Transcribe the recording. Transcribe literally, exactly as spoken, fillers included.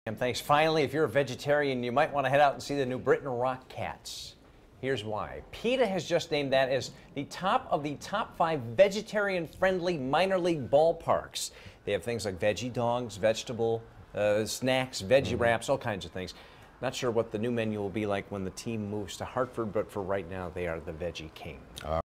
And thanks. Finally, if you're a vegetarian, you might want to head out and see the new Britain Rock Cats. Here's why. PETA has just named that as the top of the top five vegetarian-friendly minor league ballparks. They have things like veggie dogs, vegetable uh, snacks, veggie mm-hmm. wraps, all kinds of things. Not sure what the new menu will be like when the team moves to Hartford, but for right now, they are the Veggie King. Uh